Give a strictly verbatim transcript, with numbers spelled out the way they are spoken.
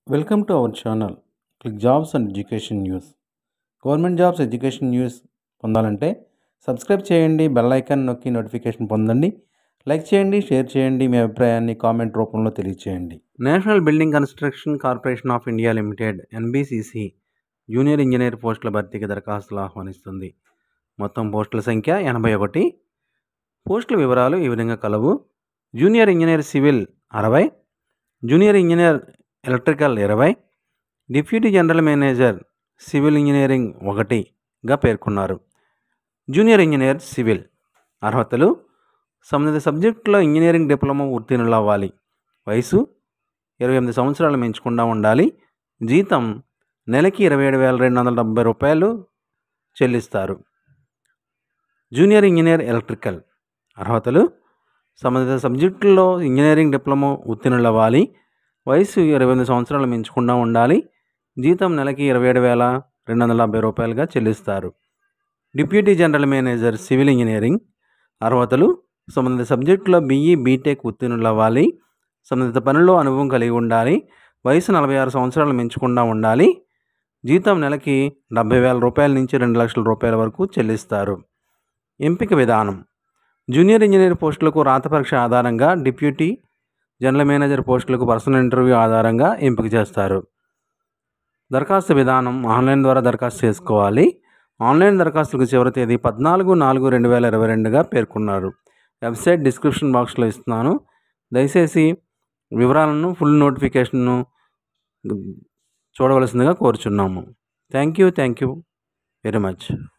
Welcome to our channel click jobs and education news. Government jobs education news పొందాలంటే subscribe చేయండి, bell icon నొక్కి notification పొందండి. Like చేయండి, share చేయండి, మీ అభిప్రాయాన్ని కామెంట్ రూపంలో తెలియచేయండి. National building construction corporation of India limited NBCC junior engineer పోస్టుల భర్తీకి దరఖాస్తులు ఆహ్వానిస్తుంది. మొత్తం పోస్టుల సంఖ్య ఎనభై ఒకటి. పోస్టుల వివరాలు ఈ విధంగా కలవు. జూనియర్ ఇంజనీర్ సివిల్ అరవై, జూనియర్ ఇంజనీర్ ఎలక్ట్రికల్ ఇరవై, deputy general manager civil engineering ఒకటిగా పేర్కొన్నారు. జూనియర్ ఇంజనీర్ సివిల్ అర్హతలు: సంబంధిత సబ్జెక్టులో ఇంజనీరింగ్ డిప్లొమా ఉత్తీర్ణులు అవ్వాలి. వయసు ఇరవై ఎనిమిది సంవత్సరాలు మించకుండా ఉండాలి. జీతం నెలకి ఇరవై ఏడు వేల రెండు వందల డెబ్బై రూపాయలు చెల్లిస్తారు. జూనియర్ ఇంజనీర్ ఎలక్ట్రికల్ అర్హతలు: సంబంధిత సబ్జెక్టుల్లో ఇంజనీరింగ్ డిప్లొమా ఉత్తీర్ణులు అవ్వాలి. వయసు ఇరవై ఎనిమిది సంవత్సరాలు మించకుండా ఉండాలి. జీతం నెలకి ఇరవై ఏడు వేల రెండు వందల డెబ్బై రూపాయలుగా చెల్లిస్తారు. Deputy general manager civil engineering అర్హతలు: సంబంధిత సబ్జెక్టులో బీఈ బీటెక్ ఉత్తీర్ణులు అవ్వాలి. సంబంధిత పనుల్లో అనుభవం కలిగి ఉండాలి. వయసు నలభై ఆరు సంవత్సరాలు మించకుండా ఉండాలి. జీతం నెలకి డెబ్బై వేల రూపాయల నుంచి రెండు లక్షల రూపాయల వరకు చెల్లిస్తారు. ఎంపిక విధానం: జూనియర్ ఇంజనీర్ పోస్టులకు రాత పరీక్ష ఆధారంగా, డిప్యూటీ జనరల్ మేనేజర్ పోస్టులకు పర్సనల్ ఇంటర్వ్యూ ఆధారంగా ఎంపిక చేస్తారు. దరఖాస్తు విధానం: ఆన్లైన్ ద్వారా దరఖాస్తు చేసుకోవాలి. ఆన్లైన్ దరఖాస్తులకు చివరి తేదీ పద్నాలుగు నాలుగు రెండు వేల ఇరవై రెండుగా పేర్కొన్నారు. వెబ్సైట్ డిస్క్రిప్షన్ బాక్స్లో ఇస్తున్నాను. దయచేసి వివరాలను, ఫుల్ నోటిఫికేషన్ను చూడవలసిందిగా కోరుచున్నాము. Thank you thank you very much.